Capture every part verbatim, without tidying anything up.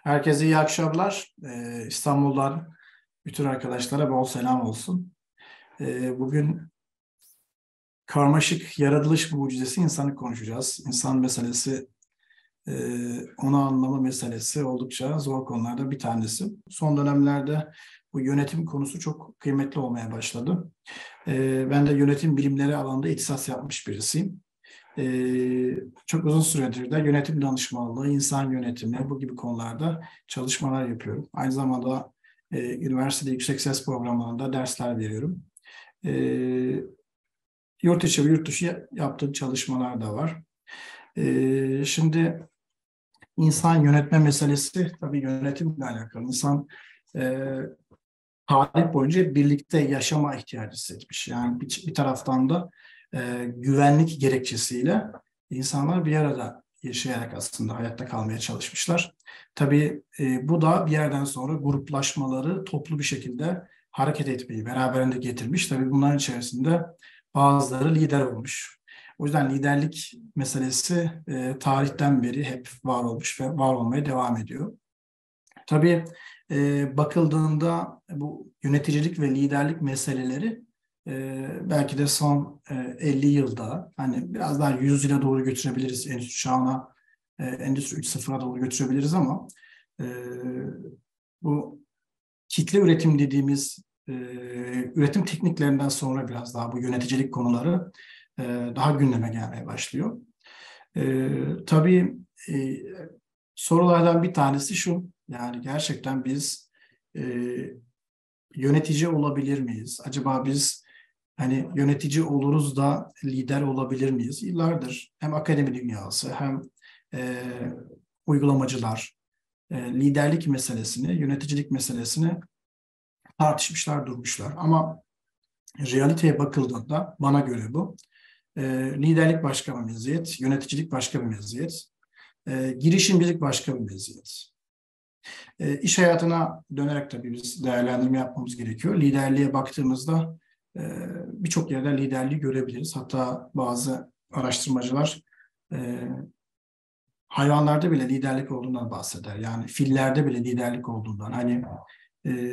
Herkese iyi akşamlar. Ee, İstanbul'dan bütün arkadaşlara bol selam olsun. Ee, bugün karmaşık yaratılış mucizesi insanı konuşacağız. İnsan meselesi, e, onu anlama meselesi oldukça zor konulardan bir tanesi. Son dönemlerde bu yönetim konusu çok kıymetli olmaya başladı. Ee, ben de yönetim bilimleri alanında ihtisas yapmış birisiyim. Ee, çok uzun süredir de yönetim danışmanlığı, insan yönetimi bu gibi konularda çalışmalar yapıyorum. Aynı zamanda e, üniversitede yüksek ses programlarında dersler veriyorum. E, Yurt içi ve yurt dışı yaptığım çalışmalar da var. E, şimdi insan yönetme meselesi tabii yönetimle alakalı. İnsan e, tarih boyunca birlikte yaşama ihtiyacı hissetmiş. Yani bir, bir taraftan da e, güvenlik gerekçesiyle insanlar bir arada yaşayarak aslında hayatta kalmaya çalışmışlar. Tabii e, bu da bir yerden sonra gruplaşmaları toplu bir şekilde hareket etmeyi beraberinde getirmiş. Tabii bunların içerisinde bazıları lider olmuş. O yüzden liderlik meselesi e, tarihten beri hep var olmuş ve var olmaya devam ediyor. Tabii e, bakıldığında bu yöneticilik ve liderlik meseleleri e, belki de son e, elli yılda hani biraz daha yüz yıla doğru götürebiliriz. Endüstri çağına, e, Endüstri üç nokta sıfıra doğru götürebiliriz ama e, bu kitle üretim dediğimiz e, üretim tekniklerinden sonra biraz daha bu yöneticilik konuları e, daha gündeme gelmeye başlıyor. E, tabii e, sorulardan bir tanesi şu, yani gerçekten biz e, yönetici olabilir miyiz? Acaba biz hani yönetici oluruz da lider olabilir miyiz? Yıllardır hem akademi dünyası hem e, uygulamacılar e, liderlik meselesini, yöneticilik meselesini tartışmışlar, durmuşlar. Ama realiteye bakıldığında bana göre bu. E, liderlik başka bir meziyet, yöneticilik başka bir meziyet, e, girişimcilik başka bir meziyet. E, iş hayatına dönerek tabii biz değerlendirme yapmamız gerekiyor. Liderliğe baktığımızda e, birçok yerde liderliği görebiliriz. Hatta bazı araştırmacılar e, hayvanlarda bile liderlik olduğundan bahseder. Yani fillerde bile liderlik olduğundan. Hani e,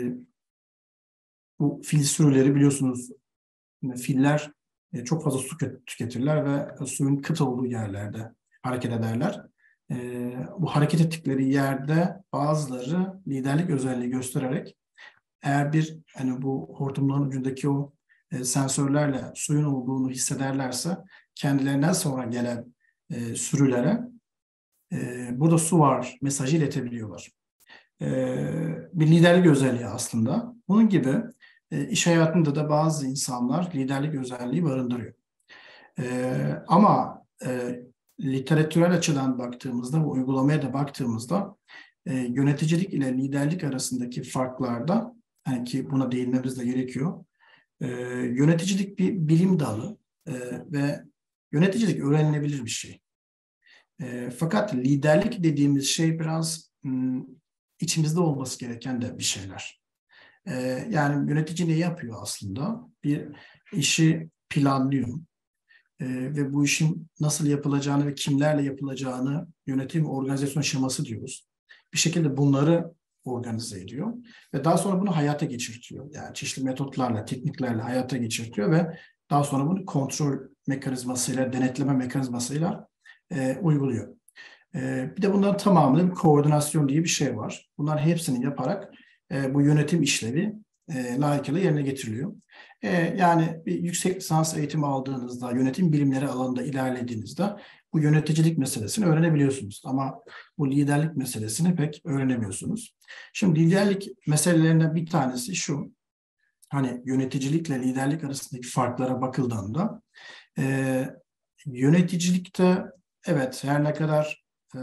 bu fil sürüleri biliyorsunuz, filler e, çok fazla su tüketirler ve suyun kıt olduğu yerlerde hareket ederler. E, bu hareket ettikleri yerde bazıları liderlik özelliği göstererek eğer bir hani bu hortumların ucundaki o e, sensörlerle suyun olduğunu hissederlerse kendilerinden sonra gelen e, sürülere e, burada su var mesajı iletebiliyorlar. E, bir liderlik özelliği aslında. Bunun gibi e, iş hayatında da bazı insanlar liderlik özelliği barındırıyor. E, ama e, literatürel açıdan baktığımızda ve uygulamaya da baktığımızda e, yöneticilik ile liderlik arasındaki farklarda yani ki buna değinmemiz de gerekiyor. E, yöneticilik bir bilim dalı e, ve yöneticilik öğrenilebilir bir şey. E, fakat liderlik dediğimiz şey biraz m, içimizde olması gereken de bir şeyler. E, yani yönetici ne yapıyor aslında? Bir işi planlıyor. E, ve bu işin nasıl yapılacağını ve kimlerle yapılacağını yönetim organizasyon şeması diyoruz. Bir şekilde bunları organize ediyor ve daha sonra bunu hayata geçirtiyor. Yani çeşitli metotlarla, tekniklerle hayata geçirtiyor ve daha sonra bunu kontrol mekanizmasıyla, denetleme mekanizmasıyla e, uyguluyor. E, bir de bunların tamamının koordinasyon diye bir şey var. Bunların hepsini yaparak e, bu yönetim işlevi e, layıkıyla yerine getiriliyor. E, yani bir yüksek lisans eğitimi aldığınızda, yönetim bilimleri alanında ilerlediğinizde bu yöneticilik meselesini öğrenebiliyorsunuz. Ama bu liderlik meselesini pek öğrenemiyorsunuz. Şimdi liderlik meselelerinden bir tanesi şu, hani yöneticilikle liderlik arasındaki farklara bakıldığında e, yöneticilikte evet her ne kadar e,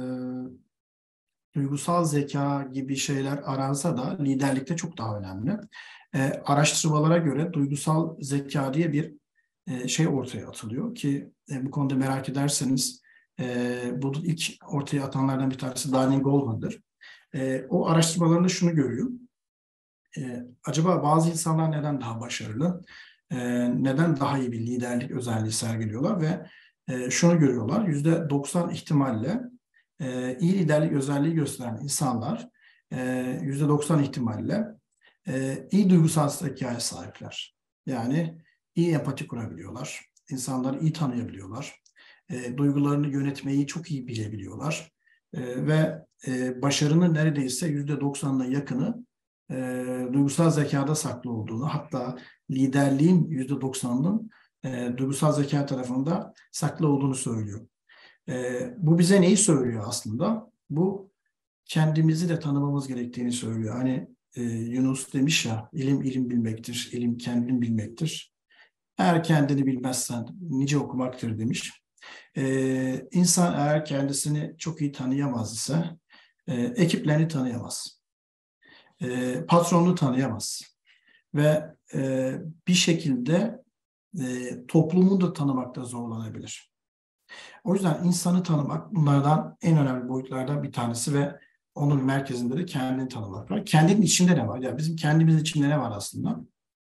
duygusal zeka gibi şeyler aransa da liderlikte çok daha önemli. E, araştırmalara göre duygusal zeka diye bir e, şey ortaya atılıyor ki e, bu konuda merak ederseniz e, bu ilk ortaya atanlardan bir tanesi Daniel Goleman'dır. E, o araştırmalarında şunu görüyor. E, acaba bazı insanlar neden daha başarılı, e, neden daha iyi bir liderlik özelliği sergiliyorlar ve e, şunu görüyorlar. yüzde doksan ihtimalle e, iyi liderlik özelliği gösteren insanlar yüzde doksan ihtimalle e, iyi duygusal zekaya sahipler. Yani iyi empati kurabiliyorlar. İnsanları iyi tanıyabiliyorlar. E, duygularını yönetmeyi çok iyi bilebiliyorlar. E, ve e, başarının neredeyse yüzde doksanına yakını e, duygusal zekada saklı olduğunu, hatta liderliğin yüzde doksanının e, duygusal zeka tarafında saklı olduğunu söylüyor. E, bu bize neyi söylüyor aslında? Bu kendimizi de tanımamız gerektiğini söylüyor. Hani e, Yunus demiş ya, ilim ilim bilmektir, ilim kendini bilmektir. Eğer kendini bilmezsen nice okumaktır demiş. E, insan eğer kendisini çok iyi tanıyamaz ise e, ekiplerini tanıyamaz. E, patronunu tanıyamaz. Ve e, bir şekilde e, toplumu da tanımakta zorlanabilir. O yüzden insanı tanımak bunlardan en önemli boyutlardan bir tanesi ve onun merkezinde de kendini tanımak var. Kendinin içinde ne var? Yani bizim kendimiz içinde ne var aslında?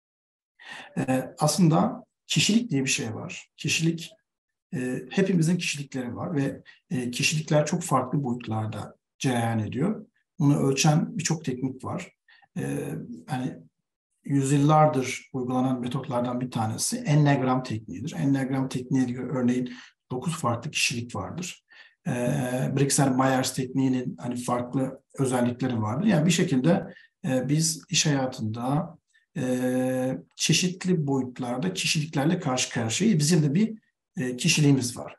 Ee, aslında kişilik diye bir şey var. Kişilik, e, hepimizin kişilikleri var ve e, kişilikler çok farklı boyutlarda cereyan ediyor. Bunu ölçen birçok teknik var. Ee, hani yüzyıllardır uygulanan metotlardan bir tanesi Enneagram tekniğidir. Enneagram tekniğe göre örneğin dokuz farklı kişilik vardır. E, Briggs-Myers tekniğinin hani farklı özellikleri vardır. Yani bir şekilde e, biz iş hayatında e, çeşitli boyutlarda kişiliklerle karşı karşıyayız. Bizim de bir e, kişiliğimiz var.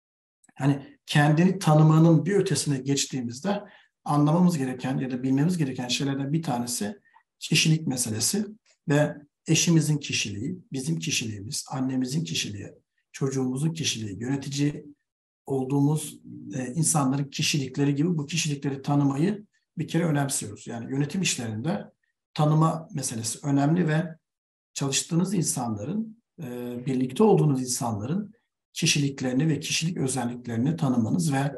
Hani kendini tanımanın bir ötesine geçtiğimizde anlamamız gereken ya da bilmemiz gereken şeylerden bir tanesi kişilik meselesi ve eşimizin kişiliği, bizim kişiliğimiz, annemizin kişiliği, çocuğumuzun kişiliği, yönetici olduğumuz e, insanların kişilikleri gibi bu kişilikleri tanımayı bir kere önemsiyoruz. Yani yönetim işlerinde tanıma meselesi önemli ve çalıştığınız insanların, e, birlikte olduğunuz insanların kişiliklerini ve kişilik özelliklerini tanımanız ve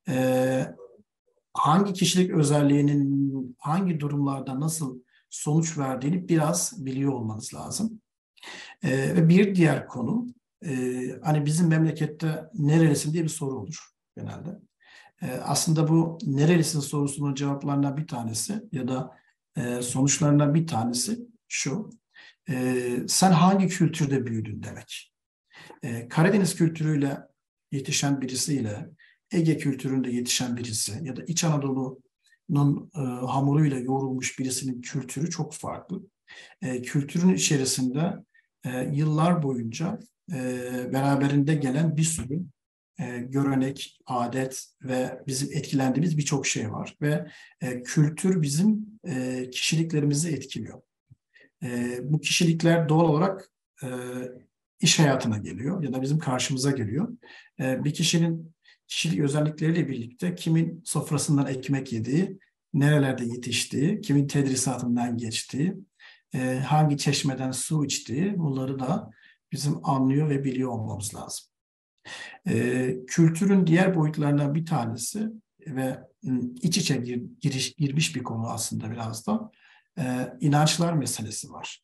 e, hangi kişilik özelliğinin hangi durumlarda nasıl sonuç verdiğini biraz biliyor olmanız lazım. E, ve bir diğer konu, e, hani bizim memlekette nerelisin diye bir soru olur genelde. E, aslında bu nerelisin sorusunun cevaplarından bir tanesi ya da e, sonuçlarından bir tanesi şu: e, sen hangi kültürde büyüdün demek. E, Karadeniz kültürüyle yetişen birisiyle Ege kültüründe yetişen birisi ya da İç Anadolu'nun e, hamuruyla yoğrulmuş birisinin kültürü çok farklı. E, kültürün içerisinde e, yıllar boyunca e, beraberinde gelen bir sürü e, görenek, adet ve bizim etkilendiğimiz birçok şey var. Ve e, kültür bizim e, kişiliklerimizi etkiliyor. E, bu kişilikler doğal olarak e, iş hayatına geliyor ya da bizim karşımıza geliyor. E, bir kişinin kişilik özellikleriyle birlikte kimin sofrasından ekmek yediği, nerelerde yetiştiği, kimin tedrisatından geçtiği, e, hangi çeşmeden su içtiği, bunları da bizim anlıyor ve biliyor olmamız lazım. E, kültürün diğer boyutlarından bir tanesi ve iç içe gir, giriş, girmiş bir konu aslında biraz da e, inançlar meselesi var.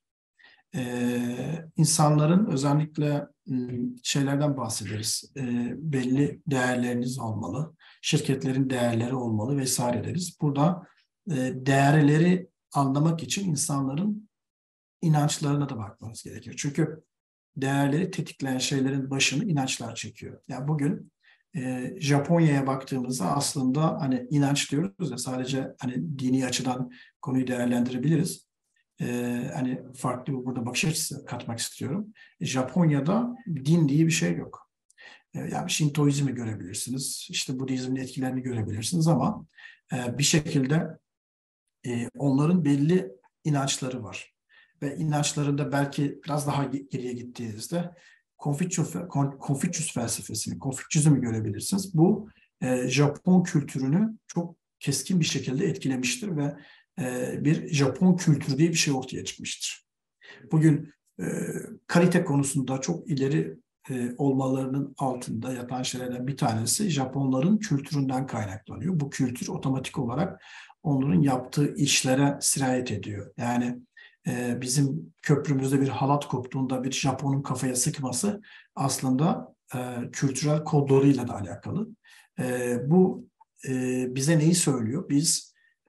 E, insanların özellikle şeylerden bahsederiz. E, belli değerleriniz olmalı, şirketlerin değerleri olmalı vesaire deriz. Burada e, değerleri anlamak için insanların inançlarına da bakmamız gerekir. Çünkü değerleri tetikleyen şeylerin başını inançlar çekiyor. Yani bugün e, Japonya'ya baktığımızda aslında hani inanç diyoruz ya, sadece hani dini açıdan konuyu değerlendirebiliriz. E, hani farklı bir burada bakış açısı katmak istiyorum. Japonya'da din diye bir şey yok. E, yani Şintoizmi görebilirsiniz, işte Budizmin etkilerini görebilirsiniz ama e, bir şekilde e, onların belli inançları var. Ve inançlarında belki biraz daha geriye gittiğinizde Konfüçyüs, Konfüçyüs felsefesini, Konfüçyüzmü görebilirsiniz. Bu e, Japon kültürünü çok keskin bir şekilde etkilemiştir ve e, bir Japon kültürü diye bir şey ortaya çıkmıştır. Bugün e, kalite konusunda çok ileri e, olmalarının altında yatan şeylerden bir tanesi Japonların kültüründen kaynaklanıyor. Bu kültür otomatik olarak onların yaptığı işlere sirayet ediyor. Yani e, bizim köprümüzde bir halat koptuğunda bir Japon'un kafaya sıkması aslında e, kültürel kodlarıyla da alakalı. E, bu e, bize neyi söylüyor? Biz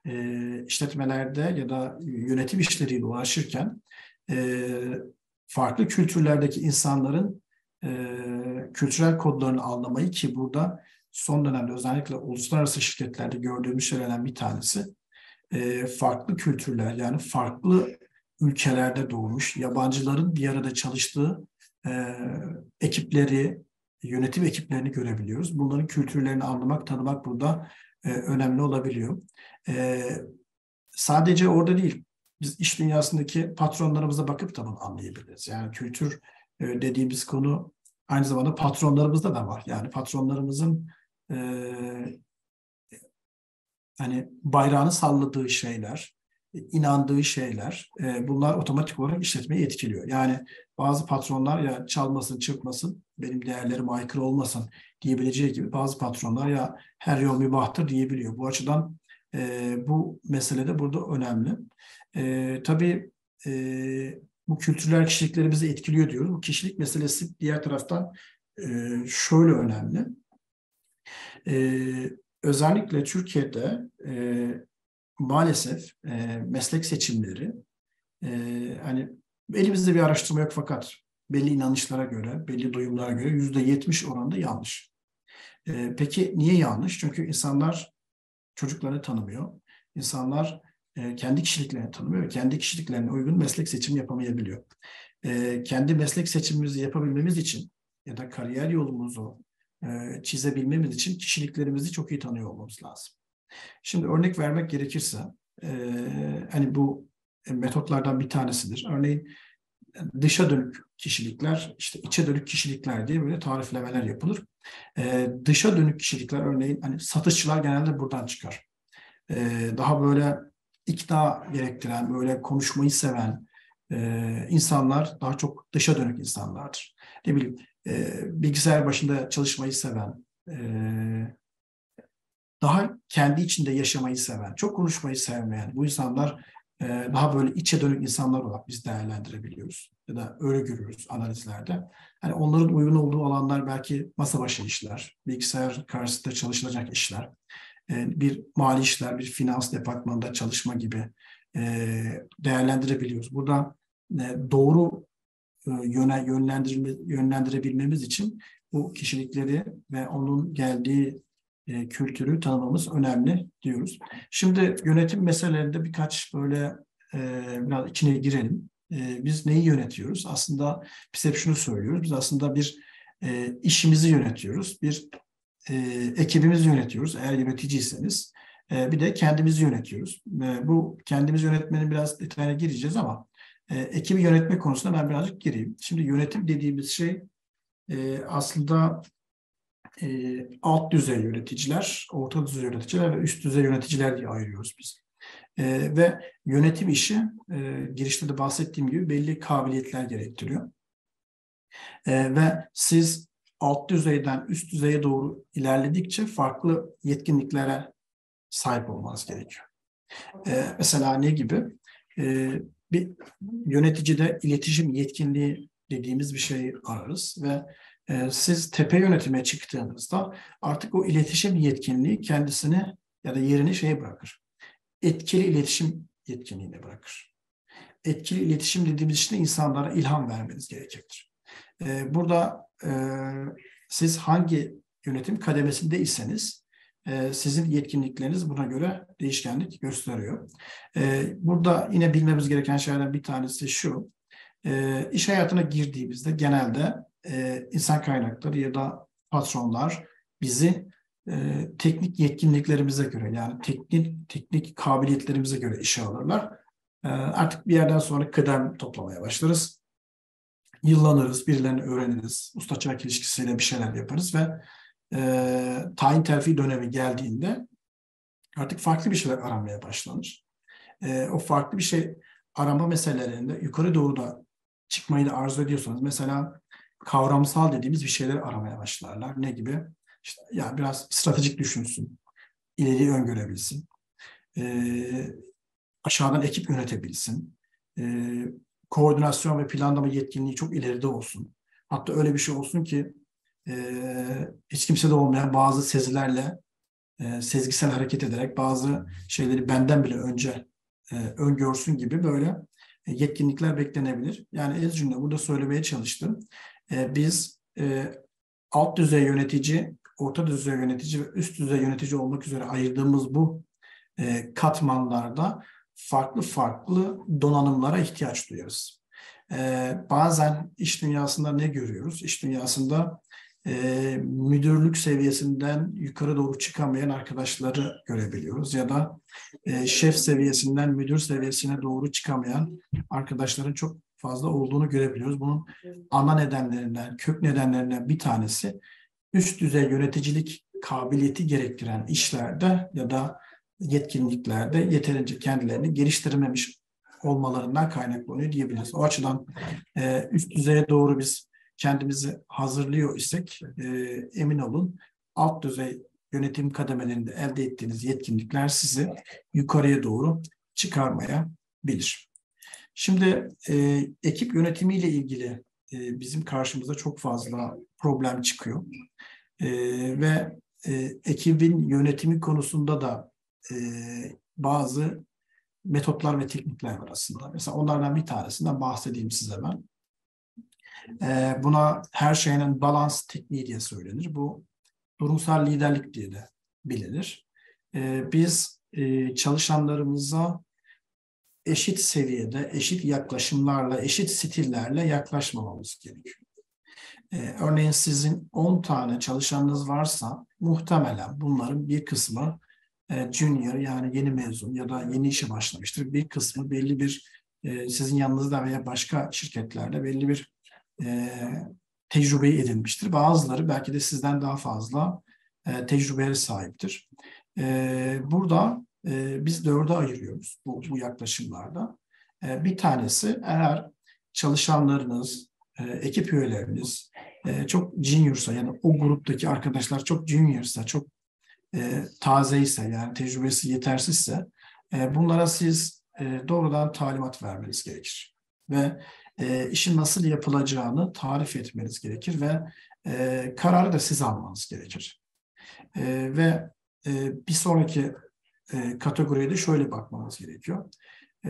e, işletmelerde ya da yönetim işleriyle uğraşırken e, farklı kültürlerdeki insanların e, kültürel kodlarını anlamayı, ki burada son dönemde özellikle uluslararası şirketlerde gördüğümüz şeylerden bir tanesi e, farklı kültürler, yani farklı ülkelerde doğmuş yabancıların bir arada çalıştığı e, ekipleri, yönetim ekiplerini görebiliyoruz. Bunların kültürlerini anlamak, tanımak burada e, önemli olabiliyor. E, sadece orada değil, biz iş dünyasındaki patronlarımıza bakıp da bunu anlayabiliriz. Yani kültür e, dediğimiz konu aynı zamanda patronlarımızda da var. Yani patronlarımızın e, hani bayrağını salladığı şeyler, inandığı şeyler, e, bunlar otomatik olarak işletmeyi etkiliyor. Yani bazı patronlar ya çalmasın, çırpmasın, benim değerlerime aykırı olmasın diyebileceği gibi bazı patronlar ya her yol mübahtır diyebiliyor. Bu açıdan e, bu mesele de burada önemli. E, tabii e, bu kültürel kişilikleri bizi etkiliyor diyoruz. Bu kişilik meselesi diğer taraftan e, şöyle önemli. E, özellikle Türkiye'de e, maalesef e, meslek seçimleri e, hani elimizde bir araştırma yok fakat belli inanışlara göre, belli duyumlara göre yüzde yetmiş oranında yanlış. E, peki niye yanlış? Çünkü insanlar çocuklarını tanımıyor. İnsanlar e, kendi kişiliklerini tanımıyor ve kendi kişiliklerine uygun meslek seçimi yapamayabiliyor. E, kendi meslek seçimimizi yapabilmemiz için ya da kariyer yolumuzu e, çizebilmemiz için kişiliklerimizi çok iyi tanıyor olmamız lazım. Şimdi örnek vermek gerekirse, e, hani bu metotlardan bir tanesidir. Örneğin dışa dönük kişilikler, işte içe dönük kişilikler diye böyle tariflemeler yapılır. E, dışa dönük kişilikler örneğin hani satışçılar genelde buradan çıkar. E, daha böyle ikna gerektiren, böyle konuşmayı seven e, insanlar daha çok dışa dönük insanlardır. Ne bileyim, e, bilgisayar başında çalışmayı seven, e, daha kendi içinde yaşamayı seven, çok konuşmayı sevmeyen bu insanlar e, daha böyle içe dönük insanlar olarak biz değerlendirebiliyoruz. Ya da öyle görüyoruz analizlerde. Hani onların uygun olduğu alanlar belki masa başı işler, bilgisayar karşısında çalışılacak işler, e, bir mali işler, bir finans departmanında çalışma gibi e, değerlendirebiliyoruz. Burada e, doğru e, yöne yönlendirme, yönlendirebilmemiz için bu kişilikleri ve onun geldiği e, kültürü tanımamız önemli diyoruz. Şimdi yönetim meselelerinde birkaç böyle e, biraz içine girelim. E, biz neyi yönetiyoruz? Aslında biz hep şunu söylüyoruz. Biz aslında bir e, işimizi yönetiyoruz. Bir e, ekibimizi yönetiyoruz. Eğer yöneticiyseniz. E, bir de kendimizi yönetiyoruz. E, bu kendimizi yönetmenin biraz detayına gireceğiz ama e, ekibi yönetme konusunda ben birazcık gireyim. Şimdi yönetim dediğimiz şey e, aslında e, alt düzey yöneticiler, orta düzey yöneticiler ve üst düzey yöneticiler diye ayırıyoruz biz. E, ve yönetim işi e, girişte de bahsettiğim gibi belli kabiliyetler gerektiriyor. E, ve siz alt düzeyden üst düzeye doğru ilerledikçe farklı yetkinliklere sahip olmanız gerekiyor. E, mesela ne gibi? E, bir yöneticide iletişim yetkinliği dediğimiz bir şeyi ararız ve e, siz tepe yönetime çıktığınızda artık o iletişim yetkinliği kendisini ya da yerini şeye bırakır. Etkili iletişim yetkinliğine bırakır. Etkili iletişim dediğimiz işte insanlara ilham vermeniz gerekir. E, burada e, siz hangi yönetim kademesindeyseniz e, sizin yetkinlikleriniz buna göre değişkenlik gösteriyor. E, burada yine bilmemiz gereken şeylerden bir tanesi şu. E, iş hayatına girdiğimizde genelde e, insan kaynakları ya da patronlar bizi e, teknik yetkinliklerimize göre, yani teknik teknik kabiliyetlerimize göre işe alırlar. E, artık bir yerden sonra kıdem toplamaya başlarız. Yıllanırız, birilerini öğreniriz, usta çırak ilişkisiyle bir şeyler yaparız ve e, tayin terfi dönemi geldiğinde artık farklı bir şeyler aramaya başlanır. E, o farklı bir şey arama meselelerinde yukarı doğru da çıkmayı da arzu ediyorsanız mesela kavramsal dediğimiz bir şeyler aramaya başlarlar. Ne gibi? İşte ya biraz stratejik düşünsün, ileriyi öngörebilsin, e, aşağıdan ekip yönetebilsin, e, koordinasyon ve planlama yetkinliği çok ileride olsun. Hatta öyle bir şey olsun ki e, hiç kimsede olmayan bazı sezilerle e, sezgisel hareket ederek bazı şeyleri benden bile önce e, öngörsün gibi böyle e, yetkinlikler beklenebilir. Yani ez cümle burada söylemeye çalıştım. E, biz e, alt düzey yönetici, orta düzey yönetici ve üst düzey yönetici olmak üzere ayırdığımız bu e, katmanlarda farklı farklı donanımlara ihtiyaç duyarız. E, bazen iş dünyasında ne görüyoruz? İş dünyasında e, müdürlük seviyesinden yukarı doğru çıkamayan arkadaşları görebiliyoruz. Ya da e, şef seviyesinden müdür seviyesine doğru çıkamayan arkadaşların çok fazla olduğunu görebiliyoruz. Bunun ana nedenlerinden, kök nedenlerinden bir tanesi üst düzey yöneticilik kabiliyeti gerektiren işlerde ya da yetkinliklerde yeterince kendilerini geliştirmemiş olmalarından kaynaklanıyor diyebiliriz. O açıdan e, üst düzeye doğru biz kendimizi hazırlıyor isek e, emin olun alt düzey yönetim kademelerinde elde ettiğiniz yetkinlikler sizi yukarıya doğru çıkarmayabilir. Şimdi e, ekip yönetimiyle ilgili e, bizim karşımıza çok fazla problem çıkıyor. E, ve e, ekibin yönetimi konusunda da e, bazı metotlar ve teknikler var aslında. Mesela onlardan bir tanesinden bahsedeyim size ben. E, buna her şeyin balans tekniği diye söylenir. Bu durumsal liderlik diye de bilinir. E, biz e, çalışanlarımıza eşit seviyede, eşit yaklaşımlarla, eşit stillerle yaklaşmamamız gerekiyor. Ee, örneğin sizin on tane çalışanınız varsa muhtemelen bunların bir kısmı e, junior yani yeni mezun ya da yeni işe başlamıştır. Bir kısmı belli bir e, sizin yanınızda veya başka şirketlerde belli bir e, tecrübeyi edinmiştir. Bazıları belki de sizden daha fazla e, tecrübeye sahiptir. E, burada e, biz dörde ayırıyoruz bu, bu yaklaşımlarda. E, bir tanesi eğer çalışanlarınız, e, ekip üyeleriniz e, çok juniorsa yani o gruptaki arkadaşlar çok juniorsa, çok e, tazeyse yani tecrübesi yetersizse e, bunlara siz e, doğrudan talimat vermeniz gerekir. Ve e, işin nasıl yapılacağını tarif etmeniz gerekir ve e, kararı da siz almanız gerekir. E, ve e, bir sonraki e, kategoriye de şöyle bakmamız gerekiyor. E,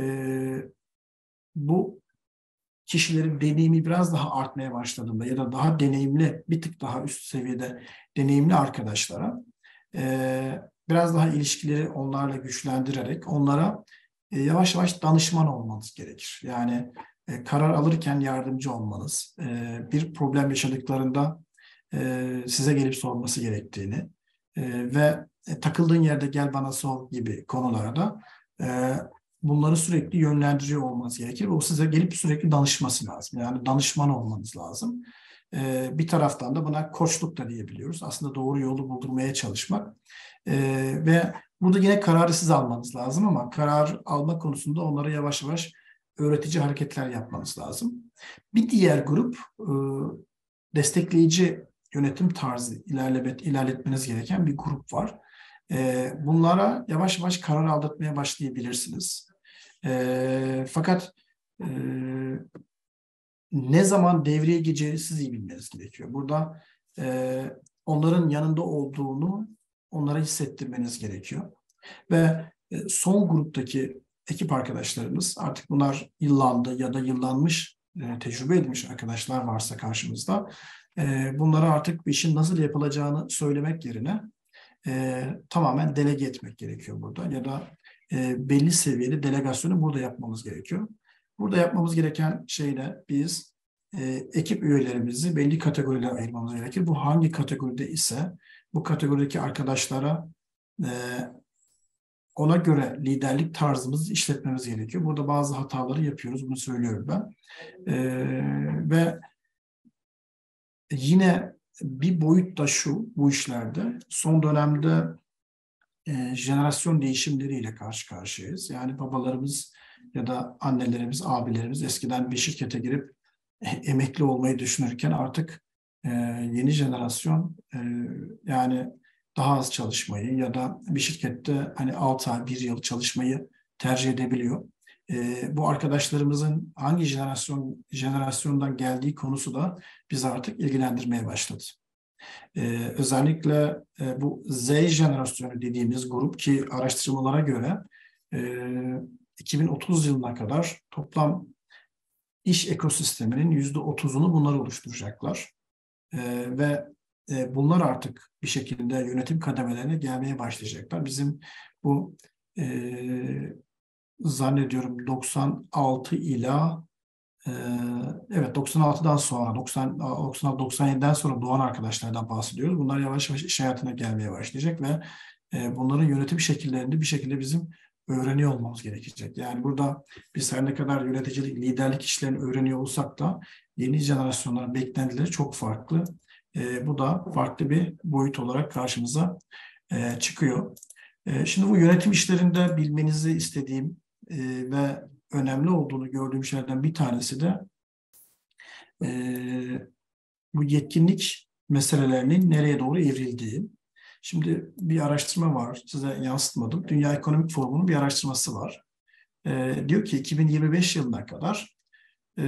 bu kişilerin deneyimi biraz daha artmaya başladığında ya da daha deneyimli, bir tık daha üst seviyede deneyimli arkadaşlara e, biraz daha ilişkileri onlarla güçlendirerek onlara e, yavaş yavaş danışman olmanız gerekir. Yani e, karar alırken yardımcı olmanız, e, bir problem yaşadıklarında e, size gelip sorması gerektiğini e, ve e, takıldığın yerde gel bana sor gibi konularda e, bunları sürekli yönlendiriyor olmanız gerekir. O size gelip sürekli danışması lazım. Yani danışman olmanız lazım. Ee, bir taraftan da buna koçluk da diyebiliyoruz. Aslında doğru yolu buldurmaya çalışmak. Ee, ve burada yine kararı siz almanız lazım ama karar alma konusunda onlara yavaş yavaş öğretici hareketler yapmanız lazım. Bir diğer grup e, destekleyici yönetim tarzı ilerlemet, ilerletmeniz gereken bir grup var. E, bunlara yavaş yavaş karar aldırtmaya başlayabilirsiniz. E, fakat e, ne zaman devreye gireceğini siz iyi bilmeniz gerekiyor. Burada e, onların yanında olduğunu onlara hissettirmeniz gerekiyor. Ve e, son gruptaki ekip arkadaşlarımız artık bunlar yıllandı ya da yıllanmış, e, tecrübe edilmiş arkadaşlar varsa karşımızda e, bunlara artık bir işin nasıl yapılacağını söylemek yerine e, tamamen delege etmek gerekiyor burada. Ya da e, belli seviyede delegasyonu burada yapmamız gerekiyor. Burada yapmamız gereken şey de biz e, ekip üyelerimizi belli kategorilere ayırmamız gerekir. Bu hangi kategoride ise bu kategorideki arkadaşlara e, ona göre liderlik tarzımızı işletmemiz gerekiyor. Burada bazı hataları yapıyoruz, bunu söylüyorum ben. E, ve yine bir boyut da şu bu işlerde son dönemde e, jenerasyon değişimleriyle karşı karşıyayız. Yani babalarımız ya da annelerimiz, abilerimiz eskiden bir şirkete girip e, emekli olmayı düşünürken artık e, yeni jenerasyon e, yani daha az çalışmayı ya da bir şirkette hani altı ay, bir yıl çalışmayı tercih edebiliyor. E, bu arkadaşlarımızın hangi jenerasyon jenerasyondan geldiği konusu da bizi artık ilgilendirmeye başladı. Ee, özellikle e, bu Z jenerasyonu dediğimiz grup ki araştırmalara göre e, iki bin otuz yılına kadar toplam iş ekosisteminin yüzde otuzunu bunlar oluşturacaklar. Ee, ve e, bunlar artık bir şekilde yönetim kademelerine gelmeye başlayacaklar. Bizim bu e, zannediyorum doksan altı ila e, evet doksan altıdan sonra doksan doksan doksan yediden sonra doğan arkadaşlardan bahsediyoruz. Bunlar yavaş yavaş iş hayatına gelmeye başlayacak ve e, bunların yönetim şekillerini bir şekilde bizim öğreniyor olmamız gerekecek. Yani burada biz her ne kadar yöneticilik, liderlik işlerini öğreniyor olsak da yeni jenerasyonların beklentileri çok farklı. E, bu da farklı bir boyut olarak karşımıza e, çıkıyor. E, şimdi bu yönetim işlerinde bilmenizi istediğim e, ve önemli olduğunu gördüğüm şeylerden bir tanesi de e, bu yetkinlik meselelerinin nereye doğru evrildiği. Şimdi bir araştırma var, size yansıtmadım. Dünya Ekonomik Forumu'nun bir araştırması var. E, diyor ki iki bin yirmi beş yılına kadar e,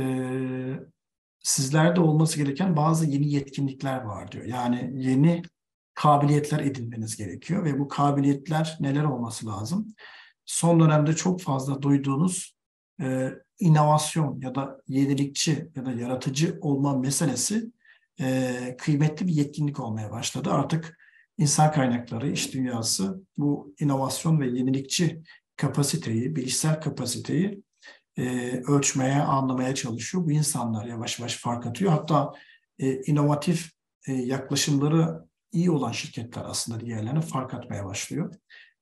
sizlerde olması gereken bazı yeni yetkinlikler var diyor. Yani yeni kabiliyetler edinmeniz gerekiyor ve bu kabiliyetler neler olması lazım? Son dönemde çok fazla duyduğunuz e, inovasyon ya da yenilikçi ya da yaratıcı olma meselesi e, kıymetli bir yetkinlik olmaya başladı. Artık insan kaynakları, iş dünyası bu inovasyon ve yenilikçi kapasiteyi, bilişsel kapasiteyi e, ölçmeye, anlamaya çalışıyor. Bu insanlar yavaş yavaş fark atıyor. Hatta e, inovatif e, yaklaşımları iyi olan şirketler aslında diğerlerine fark atmaya başlıyor.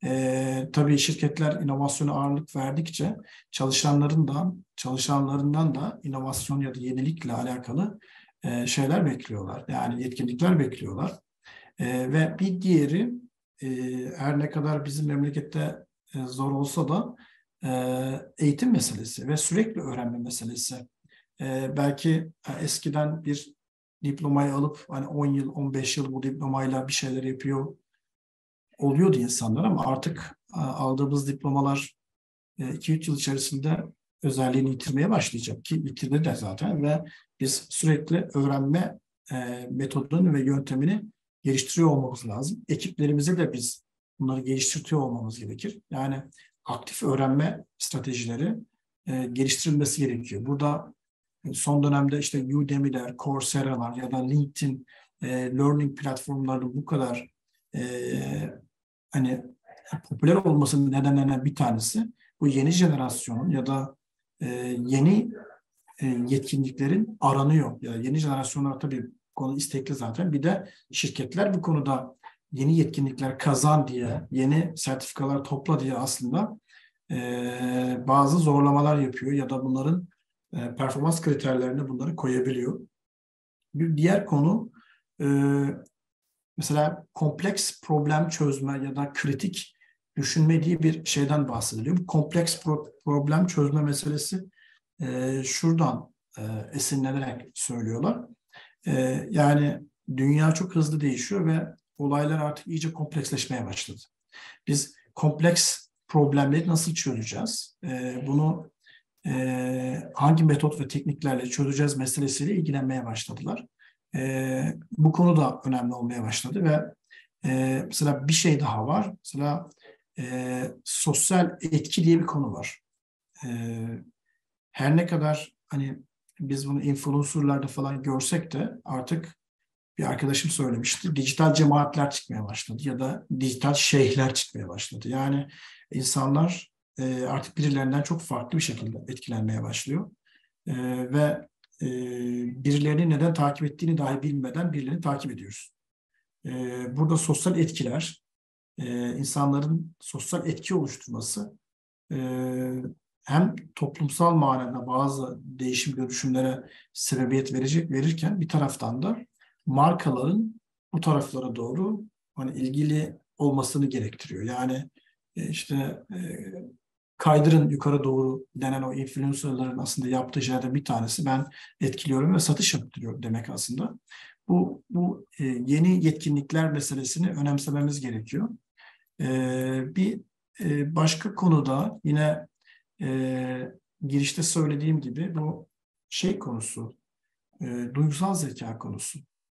E, tabii şirketler inovasyona ağırlık verdikçe çalışanların da, çalışanlarından da inovasyon ya da yenilikle alakalı e, şeyler bekliyorlar. Yani yetkinlikler bekliyorlar. E, ve bir diğeri e, her ne kadar bizim memlekette e, zor olsa da e, eğitim meselesi ve sürekli öğrenme meselesi. E, belki e, eskiden bir diplomayı alıp hani on yıl, on beş yıl bu diplomayla bir şeyler yapıyor oluyordu insanlar ama artık e, aldığımız diplomalar iki üç yıl içerisinde özelliğini yitirmeye başlayacak ki yitirdi de zaten ve biz sürekli öğrenme e, metodunu ve yöntemini geliştiriyor olmamız lazım. Ekiplerimize de biz bunları geliştiriyor olmamız gerekir. Yani aktif öğrenme stratejileri e, geliştirilmesi gerekiyor. Burada son dönemde işte Udemy'ler, Coursera'lar ya da LinkedIn e, learning platformlarının bu kadar e, hani popüler olmasının nedenlerinden bir tanesi bu yeni jenerasyonun ya da e, yeni e, yetkinliklerin aranıyor. Ya yeni jenerasyonlar tabii konu istekli zaten. Bir de şirketler bu konuda yeni yetkinlikler kazan diye, yeni sertifikalar topla diye aslında e, bazı zorlamalar yapıyor ya da bunların e, performans kriterlerine bunları koyabiliyor. Bir diğer konu e, mesela kompleks problem çözme ya da kritik düşünme diye bir şeyden bahsediliyor. Bu kompleks pro- problem çözme meselesi e, şuradan e, esinlenerek söylüyorlar. E, yani dünya çok hızlı değişiyor ve olaylar artık iyice kompleksleşmeye başladı. Biz kompleks problemleri nasıl çözeceğiz? E, bunu e, hangi metot ve tekniklerle çözeceğiz meselesiyle ilgilenmeye başladılar. E, bu konu da önemli olmaya başladı ve e, mesela bir şey daha var. Mesela e, sosyal etki diye bir konu var. E, her ne kadar hani biz bunu influencerlarda falan görsek de artık bir arkadaşım söylemişti. Dijital cemaatler çıkmaya başladı ya da dijital şeyhler çıkmaya başladı. Yani insanlar e, artık birilerinden çok farklı bir şekilde etkilenmeye başlıyor. E, ve e, birilerini neden takip ettiğini dahi bilmeden birilerini takip ediyoruz. E, burada sosyal etkiler, e, insanların sosyal etki oluşturması e, hem toplumsal manada bazı değişim dönüşümlere sebebiyet verecek verirken bir taraftan da markaların bu taraflara doğru hani ilgili olmasını gerektiriyor. Yani e, işte e, kaydırın yukarı doğru denen o influencerların aslında yaptığı şeylerden bir tanesi ben etkiliyorum ve satış yaptırıyorum demek aslında. Bu, bu e, yeni yetkinlikler meselesini önemsememiz gerekiyor. E, bir e, başka konuda yine e, girişte söylediğim gibi bu şey konusu, e, duygusal zeka konusu.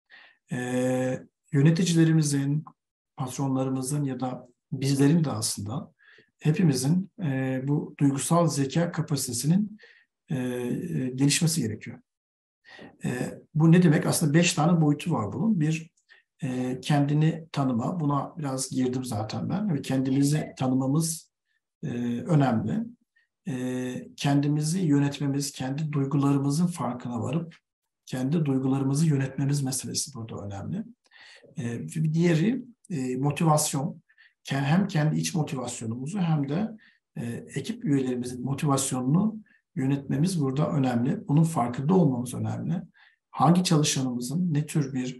E, Yöneticilerimizin, patronlarımızın ya da bizlerin de aslında hepimizin e, bu duygusal zeka kapasitesinin e, e, gelişmesi gerekiyor. E, bu ne demek? Aslında beş tane boyutu var bunun. Bir, e, kendini tanıma. Buna biraz girdim zaten ben. Ve kendimizi tanımamız e, önemli. E, kendimizi yönetmemiz, kendi duygularımızın farkına varıp kendi duygularımızı yönetmemiz meselesi burada önemli. E, bir diğeri e, motivasyon. Hem kendi iç motivasyonumuzu hem de e, ekip üyelerimizin motivasyonunu yönetmemiz burada önemli. Bunun farkında olmamız önemli. Hangi çalışanımızın ne tür bir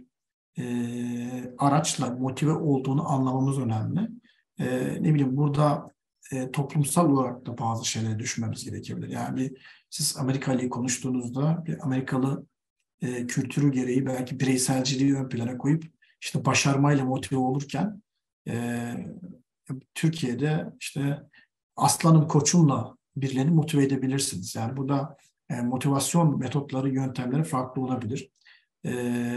e, araçla motive olduğunu anlamamız önemli. E, ne bileyim burada e, toplumsal olarak da bazı şeyleri düşünmemiz gerekebilir. Yani bir, siz Amerikalı'yı konuştuğunuzda bir Amerikalı e, kültürü gereği belki bireyselciliği ön plana koyup işte başarmayla motive olurken e, Türkiye'de işte aslanım koçumla birilerini motive edebilirsiniz. Yani burada e, motivasyon metotları, yöntemleri farklı olabilir. E,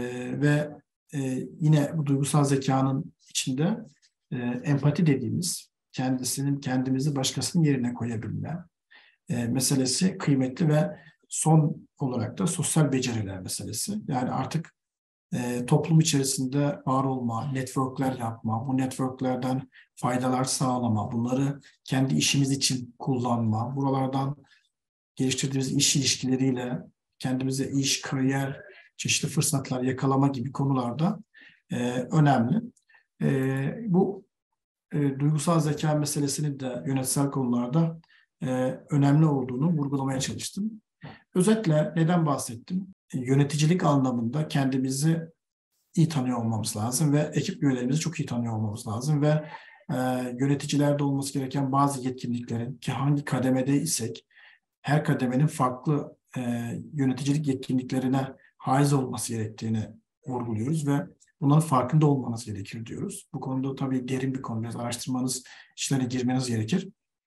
ve e, yine bu duygusal zekanın içinde e, empati dediğimiz kendisinin kendimizi başkasının yerine koyabilme e, meselesi kıymetli ve son olarak da sosyal beceriler meselesi. Yani artık e, toplum içerisinde var olma, networkler yapma, bu networklerden faydalar sağlama, bunları kendi işimiz için kullanma, buralardan geliştirdiğimiz iş ilişkileriyle kendimize iş, kariyer, çeşitli fırsatlar yakalama gibi konularda e, önemli. E, bu e, duygusal zeka meselesinin de yönetsel konularda e, önemli olduğunu vurgulamaya çalıştım. Özetle neden bahsettim? E, yöneticilik anlamında kendimizi iyi tanıyor olmamız lazım ve ekip üyelerimizi çok iyi tanıyor olmamız lazım ve e, yöneticilerde olması gereken bazı yetkinliklerin ki hangi kademede isek her kademenin farklı e, yöneticilik yetkinliklerine haiz olması gerektiğini vurguluyoruz ve bunların farkında olmanız gerekir diyoruz. Bu konuda tabii derin bir konu, biraz araştırmanız, işlerine girmeniz gerekir.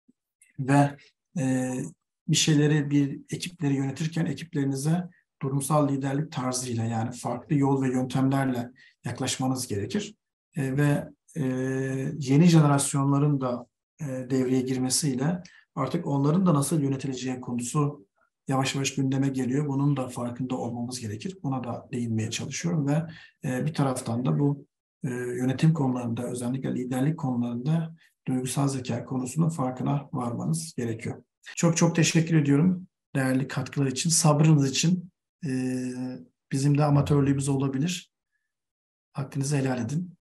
Ve e, bir şeyleri, bir ekipleri yönetirken ekiplerinize durumsal liderlik tarzıyla yani farklı yol ve yöntemlerle yaklaşmanız gerekir. E, ve e, yeni jenerasyonların da e, devreye girmesiyle artık onların da nasıl yönetileceği konusu yavaş yavaş gündeme geliyor. Bunun da farkında olmamız gerekir. Buna da değinmeye çalışıyorum ve e, bir taraftan da bu e, yönetim konularında, özellikle liderlik konularında duygusal zeka konusunun farkına varmanız gerekiyor. Çok çok teşekkür ediyorum değerli katkılar için, sabrınız için. E, bizim de amatörlüğümüz olabilir. Hakkınızı helal edin.